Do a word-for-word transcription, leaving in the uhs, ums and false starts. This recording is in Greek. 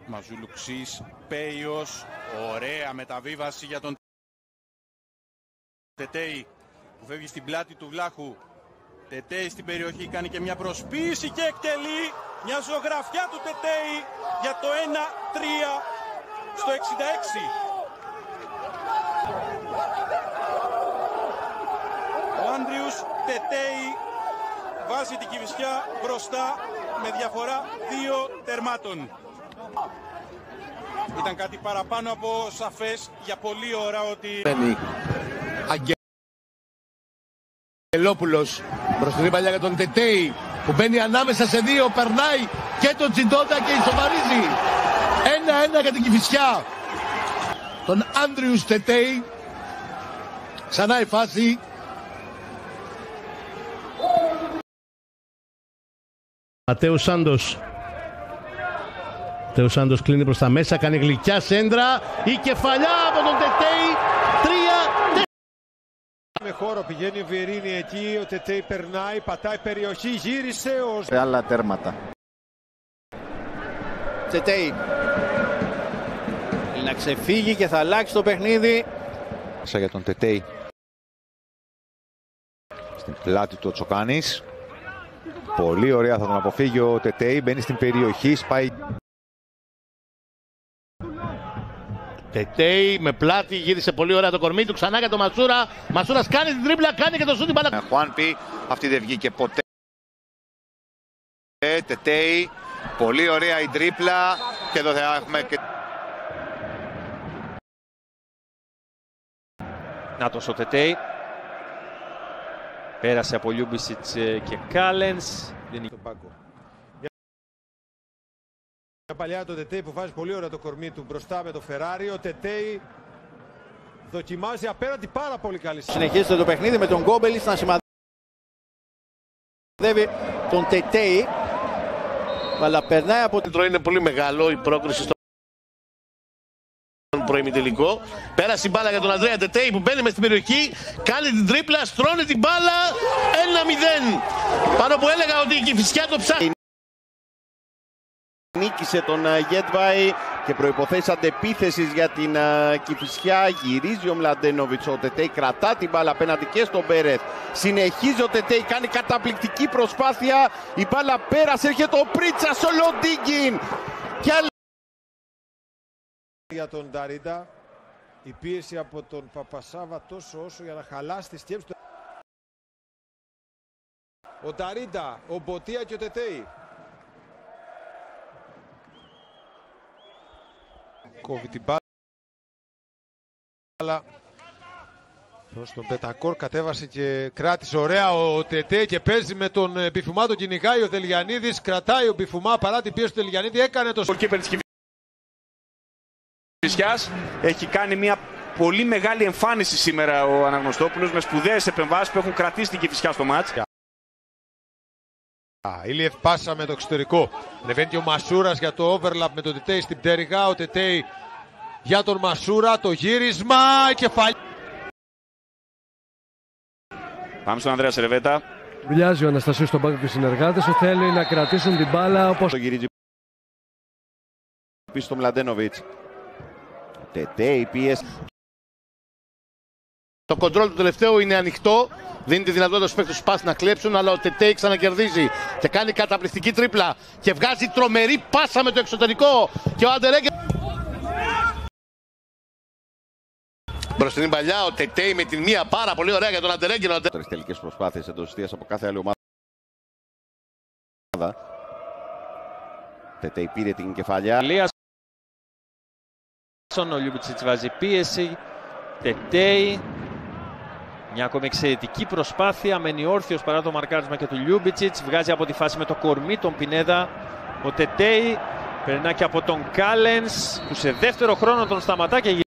Μαζουλουξής, Πέιος, ωραία μεταβίβαση για τον Τετέι που φεύγει στην πλάτη του Βλάχου. Τετέι στην περιοχή, κάνει και μια προσποίηση και εκτελεί μια ζωγραφιά του Τετέι για το ένα τρία στο εξήντα έξι. Ο Άντριους Τετέι βάζει την Κηφισιά μπροστά με διαφορά δύο τερμάτων. Ήταν κάτι παραπάνω από σαφές για πολλή ώρα ότι... Αγγελόπουλος μπροστινή παλιά για τον Τετέι που μπαίνει ανάμεσα σε δύο, περνάει και τον Τσιντόντα και ισοβαρίζει. Ένα-ένα για την Κηφισιά. Τον Άντριους Τετέι. Ξανά η φάση. Ματέος Σάντος. Ματέος Σάντος κλείνει προς τα μέσα, κάνει γλυκιά σέντρα. Η κεφαλιά από τον Τετέι. Τρία. Με χώρο πηγαίνει ο Βιερίνη εκεί, ο Τετέι περνάει, πατάει περιοχή, γύρισε ο... Σε άλλα τέρματα. Τετέι. Να ξεφύγει και θα αλλάξει το παιχνίδι. Για τον Τετέι. Στην πλάτη του ο Τσοκάνης. Πολύ ωραία, θα τον αποφύγει ο Τετέι, μπαίνει στην περιοχή, σπάει. Τετέι με πλάτη, γύρισε πολύ ωραία το κορμί του, ξανά για τον Μασούρα. Μασούρας κάνει την τρίπλα, κάνει και το σούτ την μπάλα. Χουάνπι, αυτή δεν βγήκε ποτέ. Τετέι, πολύ ωραία η τρίπλα και εδώ θα έχουμε και... Νάτος ο Τετέι. Πέρασε από Λιούμπισιτς και Κάλενς. Μια παλιά το Τετέι που βάζει πολύ ωραία το κορμί του μπροστά με το Φεράρι. Ο Τετέι δοκιμάζει απέναντι πάρα πολύ καλή. Συνεχίζεται το παιχνίδι με τον Γκόμπελης να σημαδεύει τον Τετέι. Αλλά περνάει από Το είναι πολύ μεγάλο η πρόκριση στο προημιτελικό. Πέρασε η μπάλα για τον Ανδρέα Τετέι που μπαίνει μες στην περιοχή, κάνει την τρίπλα, στρώνει την μπάλα. ένα μηδέν. Πάνω που έλεγα ότι η Κηφισιά το ψάχνει. Νίκησε τον Γέτβαϊ και προϋποθέσεις αντεπίθεσης για την Κηφισιά. Γυρίζει ο Μλαντένοβιτς, ο Τετέι κρατά την μπάλα απέναντι και στον Πέρεθ. Συνεχίζει ο Τετέι, κάνει καταπληκτική προσπάθεια. Η μπάλα πέρασε, έρχεται ο Πρίτσας, ο Λοντίγκιν. Και άλλη... Για τον Νταρίντα, η πίεση από τον Παπασάβα τόσο όσο για να χαλάσει τη σκέψη του. Ο Νταρίντα, ο Μποτία και ο Τετέι. Κόβει την μπάλα. Προς τον Πετακόρ κατέβασε και κράτησε ωραία ο Τετέι και παίζει με τον Μπιφουμά, τον κυνηγάει ο Τελιανίδης. Κρατάει ο Μπιφουμά παρά την πίεση του Τελιανίδη, έκανε το... Έχει κάνει μια πολύ μεγάλη εμφάνιση σήμερα ο Αναγνωστόπουλος με σπουδαίες επεμβάσεις που έχουν κρατήσει την Κηφισιά στο μάτς. Ηλιεφ πάσα με το εξωτερικό. Ανεβαίνει ο Μασούρας για το overlap με τον Τετέι στην πτέρυγα. Ο Τετέι για τον Μασούρα. Το γύρισμα. Κεφάλι. Πάμε στον Ανδρέα Σερεβέτα. Βουλιάζει ο Αναστασίου στον πάγκο και οι συνεργάτες. Θέλει να κρατήσουν την μπάλα όπως... Το γυρίζει πίσω στον Μλαντένοβιτς. Τετέι πίεση. Το κοντρόλ του τελευταίου είναι ανοιχτό. Δίνει τη δυνατότητα στους παίκτες του πας να κλέψουν, αλλά ο Τετέι ξανακερδίζει και κάνει καταπληκτική τρίπλα και βγάζει τρομερή πάσα με το εξωτερικό και ο Αντερέγκε. Μπροστινή παλιά ο Τετέι με την μία πάρα πολύ ωραία για τον Αντερέγκε. Τρεις τελικές προσπάθειες εντός εστίας από κάθε άλλη ομάδα. Τετέι πήρε την κεφαλιά. Ο Λιούμπιτσιτς βάζει πίεση. Τετέι. Μια ακόμη εξαιρετική προσπάθεια. Μένει όρθιος παρά το μαρκάρισμα και του Λιούμπιτσιτς. Βγάζει από τη φάση με το κορμί τον Πινέδα. Ο Τετέι περνά και από τον Κάλενς που σε δεύτερο χρόνο τον σταματά και